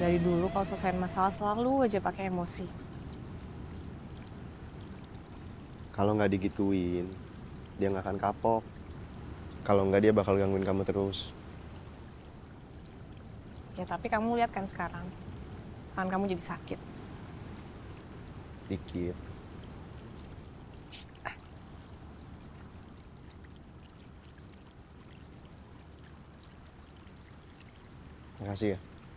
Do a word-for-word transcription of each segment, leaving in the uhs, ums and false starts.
Dari dulu kalau selesai masalah selalu aja pakai emosi. Kalau nggak digituin, dia nggak akan kapok. Kalau nggak dia bakal gangguin kamu terus. Ya tapi kamu lihat kan sekarang, tangan kamu jadi sakit. Dikit. Makasih ya.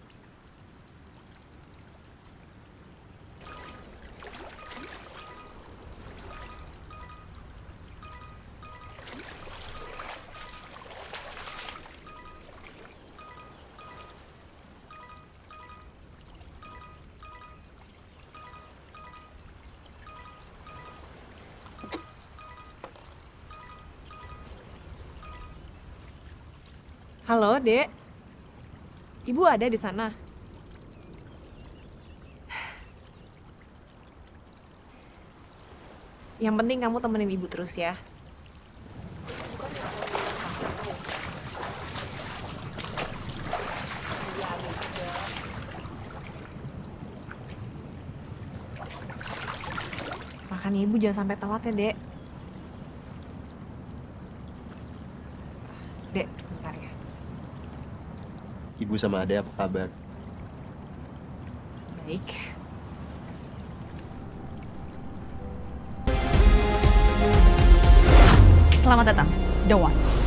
Halo, Dek. Ibu ada di sana? Yang penting kamu temenin ibu terus ya. Makan ibu jangan sampai telat ya, Dek. Dek, sebentar ya. Ibu sama Ade apa kabar? Baik. Selamat datang, The One.